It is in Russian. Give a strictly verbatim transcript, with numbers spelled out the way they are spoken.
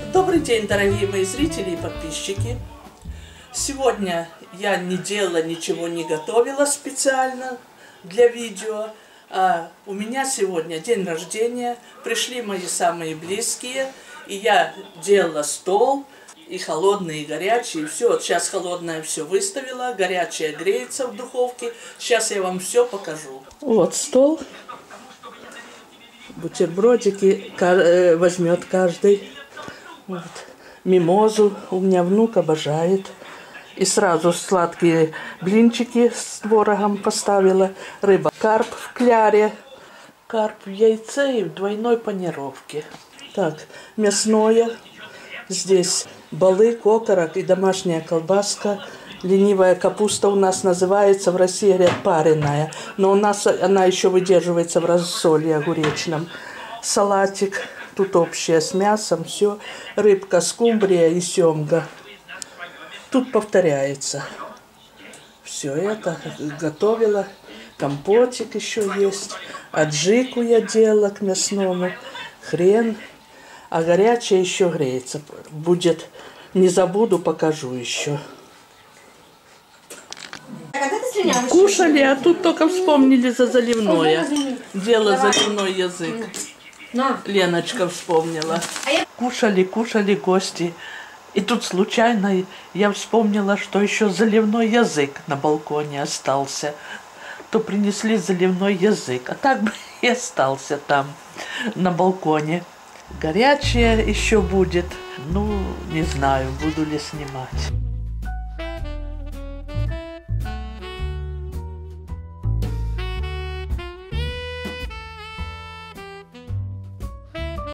Добрый день, дорогие мои зрители и подписчики. Сегодня я не делала ничего, не готовила специально для видео. А у меня сегодня день рождения, пришли мои самые близкие, и я делала стол, и холодный, и горячий, и все. Вот сейчас холодное все выставила, горячее греется в духовке. Сейчас я вам все покажу. Вот стол. Бутербродики возьмет каждый. Вот. Мимозу у меня внук обожает. И сразу сладкие блинчики с творогом поставила. Рыба. Карп в кляре. Карп в яйце и в двойной панировке. Так, мясное. Здесь балык, окорок и домашняя колбаска. Ленивая капуста у нас называется, в России говорят пареная. Но у нас она еще выдерживается в рассоле огуречном. Салатик. Тут общее с мясом, все. Рыбка, скумбрия и семга. Тут повторяется. Все это готовила. Компотик еще есть. Аджику я делала к мясному. Хрен. А горячее еще греется. Будет. Не забуду, покажу еще. Кушали, а тут только вспомнили за заливное. Дело заливной язык. Леночка вспомнила. Кушали, кушали гости. И тут случайно я вспомнила, что еще заливной язык на балконе остался. То принесли заливной язык. А так бы и остался там, на балконе. Горячее еще будет. Ну, не знаю, буду ли снимать.